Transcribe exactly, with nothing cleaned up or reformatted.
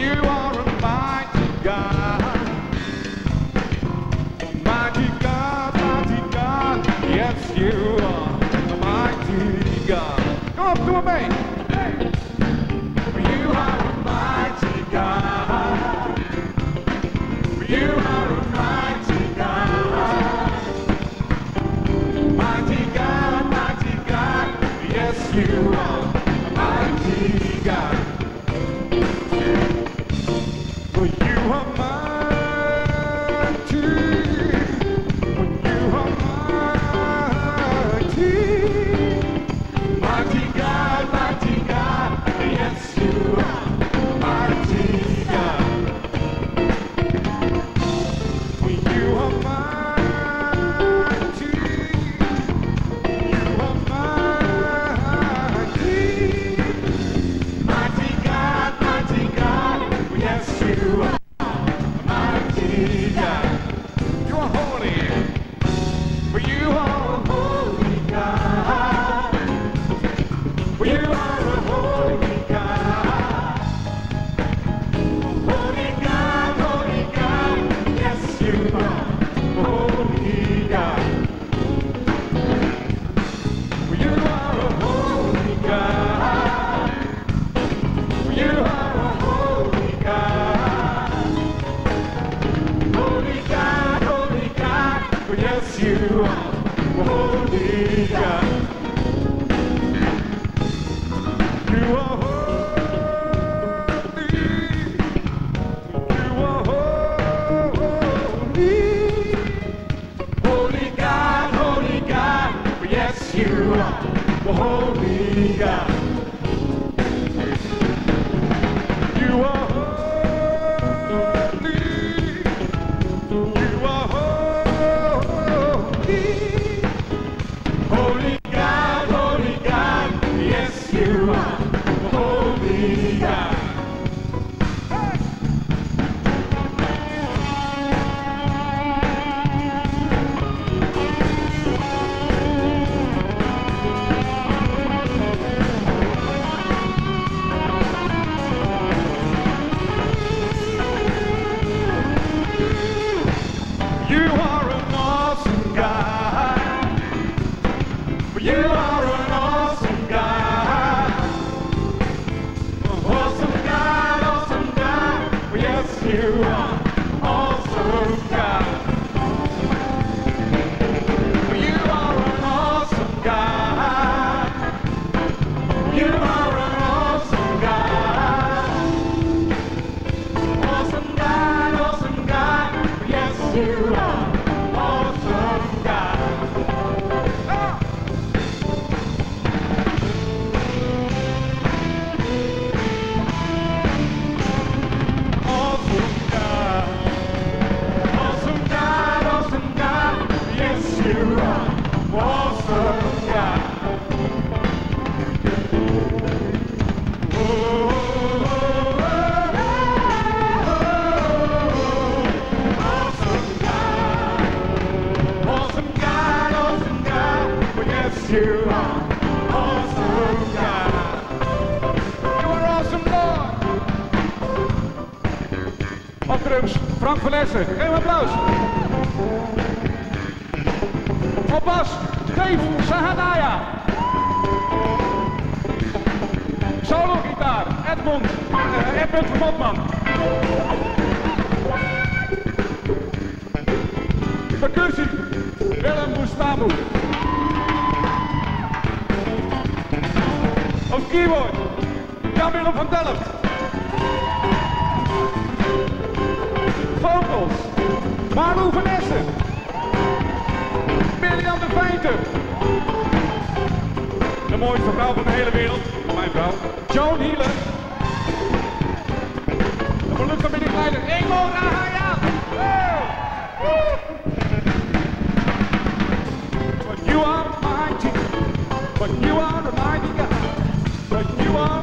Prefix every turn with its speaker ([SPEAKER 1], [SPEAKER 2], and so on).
[SPEAKER 1] you are a mighty God. Mighty God, mighty God. Yes, you are a mighty God. Come on, do it, mate. Hey. You are a mighty God. You are a mighty God. Mighty God, mighty God. Yes, you are a mighty God. For you are mighty. For you are mighty. Mighty God, mighty God. Yes, you are mighty God. For you are mighty. You are mighty. Mighty God, mighty God. Yes, you are mighty God. You are holy. For you are a holy God. For you are a holy God. Holy God, holy God. Yes, you are a holy God. For you are a holy God. For you are a holy God. Holy God, holy God. For yes, you are a holy God. You are holy. You are holy. Holy God, holy God. Yes, you are the holy God. You are holy. You are holy. Holy God, holy God. Yes, you are the holy God. You are an awesome God. You are an awesome God. Awesome God, awesome God. Yes, you are awesome God. You are an awesome God. You are an awesome God. Awesome God, awesome God. Yes, you are awesome God. Ah! Awesome God. Awesome God, awesome God. Yes, you are awesome God. Oh, oh, oh, oh, awesome God. Awesome God, awesome God. Yes, you are awesome God. You are awesome Lord. Op drums, Frank van Essen. Geef hem applaus. Op bas, Dave Sahanaya. Solo gitaar, Edmond, uh, Edmund Motman. Percussie, Willem Boestamu. Op keyboard, Jan-Willem van Delft. Vocals, Marlo van Essen. Mirjam de Vijter. De mooiste vrouw van de hele wereld, mijn vrouw. Joan Healer. De belukkige middenleider, Emo Rahaya. But you are mighty, but you are a mighty God, but you are